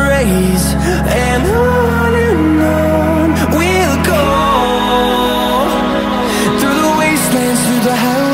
rays, and on we'll go, through the wastelands, through the highways.